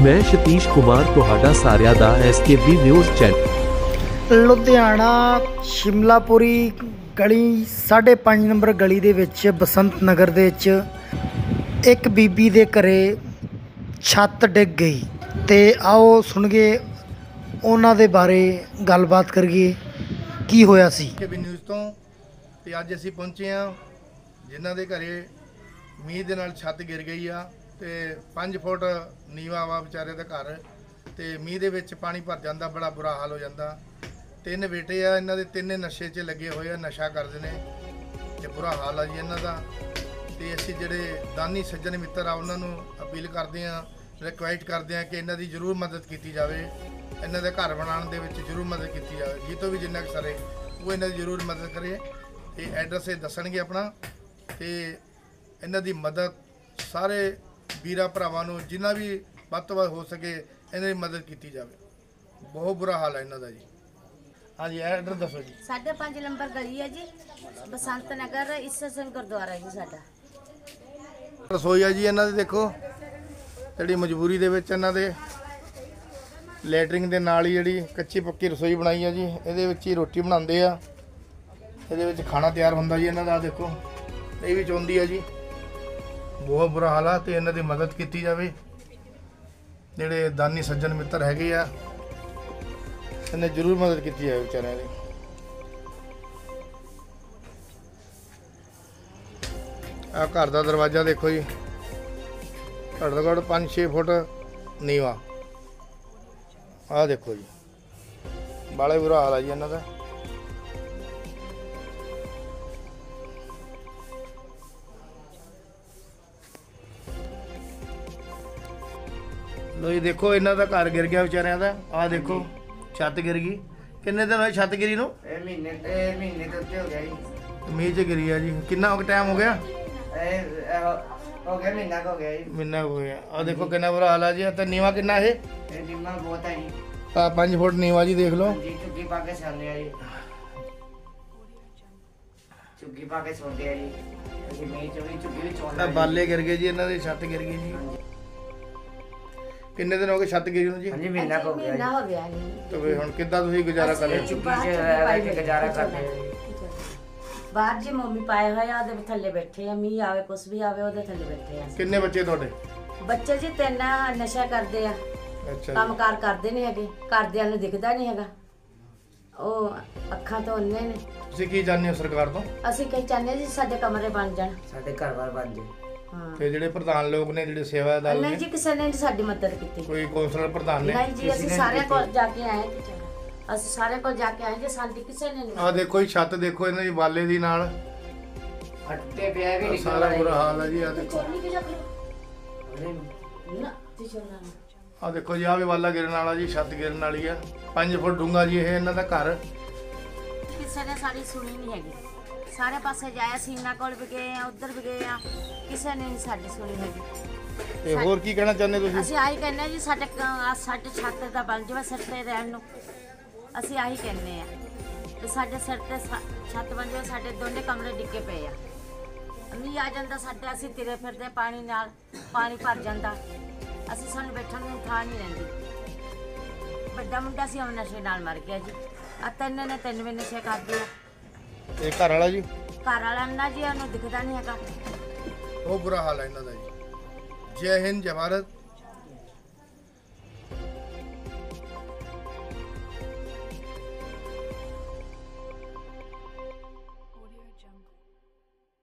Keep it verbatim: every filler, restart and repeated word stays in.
मैं सतीश कुमार तुहाडा सारिਆਂ ਦਾ S K B news channel Ludhiana Shimlapuri गली साढ़े पाँच नंबर गली दे विच बसंत नगर दे विच एक बीबी दे घरे छत डिग गई ते आओ सुनगे उन्हां दे बारे गलबात करिए की होया सी। के बी न्यूज़ तो ते अज असीं पहुंचे हाँ जिन्हां दे घरे मींह दे नाल छत गिर गई आ ते पाँच फुट नीवा वा विचारे दा घर ते मींह दे विच पानी भर जांदा, बड़ा बुरा हाल हो जांदा। तीन बेटे आ इन्हां दे, तीन नशे च लगे होए आ, नशा करदे ने ते बुरा हाल आ जी इन्हां दा। ते असीं जिहड़े दानी सज्जन मित्र आ उन्हां नूं अपील करदे आ, रिक्वेस्ट करदे आ कि इन्हां दी जरूर मदद कीती जावे, इन्हां दे घर बनाउण दे विच जरूर मदद कीती जावे। जी तो भी जिन्ना सरे वो इन्हां दी जरूर मदद करे। ते एड्रैस ये दस्सणगे अपना ते इन्हां दी मदद सारे वीरां भरावां नूं जिन्ना भी वध तो वध हो सके इन्हां दी मदद की जाए। बहुत बुरा हाल है इन्हां दा जी। हाँ जी एड्रैस दसो जी। साढ़े पाँच नंबर गली है जी, बसंत नगर ईसा सिंह गुरुद्वारा जी साडा। रसोई है जी इन्हां दी, देखो जिहड़ी मजबूरी दे विच इन्हां दे लैटरिंग दे नाल ही जिहड़ी कच्ची पक्की रसोई बनाई है जी, इहदे विच ही रोटी बनाते आ, इहदे विच खाना तैयार हुंदा जी इन्हां दा। देखो ये भी चाहुंदी है जी, बहुत बुरा हाल है। तो इन्हां दी मदद की जाए, जिहड़े दानी सज्जन मित्र हैगे आ इन्हें जरूर मदद की जाए बेचारियां दी। आ घर दा दरवाजा देखो जी, घट तो घट पाँच छे फुट नीवा। आ देखो जी, बाले बुरा हाल है जी इन्हां दा। लो जी देखो इन्हां दा घर गिर गया बेचारियां दा। आ देखो छत गिर गई। किन्ने दिन होए छत गिरी नूं? महीने महीने तो हो गया जी, मीह च गिरी है जी। किन्ना टाइम हो गया? हो गया महीना हो गया जी, महीना हो गया। आ देखो किन्ना बुरा हाल है जी। तो नीवा किन्ना है? नीवा बहुत है जी, आ पाँच फुट नीवा जी, देख लो जी। चुग्गी पा के सोने जी, चुग्गी पा के सोते हैं जी। मैं चुग्गी चुग्गी भी छोड़ना। बाले गिर गए जी, इन्हां दी छत गिर गई जी। किन्ने दिन हो गए छत गिरी नूं जी? हाँ जी महीना हो गया। महीना हो गया जी। तो वे हुण किद्दां तुसीं गुजारा कर रहे हो? चुग्गी च रह के गुजारा करते हैं। बाहर जी मम्मी पाए होए आ, ਉਹਦੇ ਥੱਲੇ ਬੈਠੇ ਆ, ਮੀਂਹ ਆਵੇ ਕੁਛ ਵੀ ਆਵੇ ਉਹਦੇ ਥੱਲੇ ਬੈਠੇ ਆ। किन्ने बच्चे तुहाडे? ਬੱਚੇ ਜੀ ਤਿੰਨ ਨਸ਼ਾ ਕਰਦੇ ਆ, अच्छा ਕੰਮਕਾਰ ਕਰਦੇ ਨਹੀਂ ਹੈਗੇ, ਘਰਦਿਆਂ ਨੂੰ ਦਿਖਦਾ ਨਹੀਂ ਹੈਗਾ, ਉਹ ਅੱਖਾਂ ਤੋਂ ਅੰਨੇ ਨੇ। ਤੁਸੀਂ ਕੀ ਚਾਹੁੰਦੇ ਹੋ ਸਰਕਾਰ ਤੋਂ? ਅਸੀਂ ਕਹੀ ਚਾਹੁੰਦੇ ਜੀ ਸਾਡੇ ਕਮਰੇ ਬਣ ਜਾਣ। ਸਾਡੇ ਘਰ-ਬਾਰ ਬਣ ਜੇ। ਹਾਂ ਤੇ ਜਿਹੜੇ ਪ੍ਰਧਾਨ ਲੋਕ ਨੇ, ਜਿਹੜੇ ਸੇਵਾਦਾਰ ਨਹੀਂ ਨੇ, ਜੀ ਕਿਸੇ ਨੇ ਨਹੀਂ ਸਾਡੀ ਮਦਦ ਕੀਤੀ। ਕੋਈ ਕੌਂਸਲਰ ਪ੍ਰਧਾਨ ਨੇ? ਨਹੀਂ ਜੀ ਅਸੀਂ ਸਾਰਿਆਂ ਕੋਲ ਜਾ ਕੇ ਆਏ ਕਿ ਅਸੀਂ ਸਾਰਿਆਂ ਕੋਲ ਜਾ ਕੇ ਆਏ ਜੀ, ਸਾਡੀ ਕਿਸੇ ਨੇ ਨਹੀਂ। ਆ ਦੇਖੋ ਜੀ ਛੱਤ ਦੇਖੋ ਇਹਨਾਂ ਦੀ ਬਾਲੇ ਦੀ ਨਾਲ ਹੱਟੇ ਪਿਆ ਵੀ ਸਾਰਾ ਬੁਰਾ ਹਾਲ ਹੈ ਜੀ। ਆ ਦੇਖੋ ਚੋਰੀ ਕਿ ਜੱਗ ਨਾ ਤੇ ਚੋਰਾਂ ਨੇ। ਆ ਦੇਖੋ ਜੀ, ਆ ਵੀ ਬਾਲਾ ਗਿਰਨ ਵਾਲਾ ਜੀ, ਛੱਤ ਗਿਰਨ ਵਾਲੀ ਆ। ਪੰਜ ਫੁੱਟ ਡੂੰਘਾ ਜੀ ਇਹ ਇਹਨਾਂ ਦਾ ਘਰ। ਕਿਸੇ ਨੇ ਸਾਡੀ ਸੁਣੀ ਨਹੀਂ ਹੈਗੀ, ਸਾਰੇ ਪਾਸੇ ਜਾਇਆ, ਸੀਨਾ ਕੋਲ ਵੀ ਗਏ ਆ, ਉੱਧਰ ਵੀ ਗਏ ਆ, ਕਿਸੇ ਨੇ ਨਹੀਂ ਸਾਡੀ ਸੁਣੀ ਹੈਗੀ। ਤੇ ਹੋਰ ਕੀ ਕਹਿਣਾ ਚਾਹੁੰਦੇ ਤੁਸੀਂ? ਅਸੀਂ ਆਹੀ ਕਹਿੰਦੇ ਜੀ ਸਾਡੇ ਕ- ਸਾਡੇ ਛੱਤ ਦਾ ਬਣ ਜਾਵੇ ਸਿਰ ਤੇ ਰਹਿਣ ਨੂੰ, ਅਸੀਂ ਆਹੀ ਕਹਿੰਦੇ ਆ ਤੇ ਸਾਡੇ ਸਿਰ ਤੇ ਛੱਤ ਬਣ ਜਾਵੇ। ਸਾਡੇ ਦੋਨੇ ਕਮਰੇ ਡਿੱਗੇ ਪਏ ਆ, ਮੀਂਹ ਆ ਜਾਂਦਾ ਸਾਡੇ, ਅਸੀਂ ਤਿਰੇ ਫਿਰਦੇ ਪਾਣੀ ਨਾਲ, ਪਾਣੀ ਭਰ ਜਾਂਦਾ, ਅਸੀਂ ਸਾਨੂੰ ਬੈਠਣ ਨੂੰ ਥਾਂ ਨਹੀਂ ਰਹਿੰਦੀ। ਵੱਡਾ ਮੁੰਡਾ ਸੀ ਉਹ ਨਸ਼ੇ ਨਾਲ ਮਰ ਗਿਆ ਜੀ। ਆ ਤਿੰਨ ਨੇ ਤਿੰਨ ਵੀ ਨਸ਼ੇ ਕਰਦੇ ਆ। ਇਹ ਘਰ ਵਾਲਾ ਜੀ? ਘਰ ਵਾਲਾ ਨਾ ਜੀ ਉਹਨੂੰ ਦਿਖਦਾ ਨਹੀਂ ਹੈਗਾ। ਬਹੁਤ ਬੁਰਾ ਹਾਲ ਹੈ ਇਹਨਾਂ ਦਾ ਜੀ। ਜੈ ਹਿੰਦ, ਜੈ ਭਾਰਤ।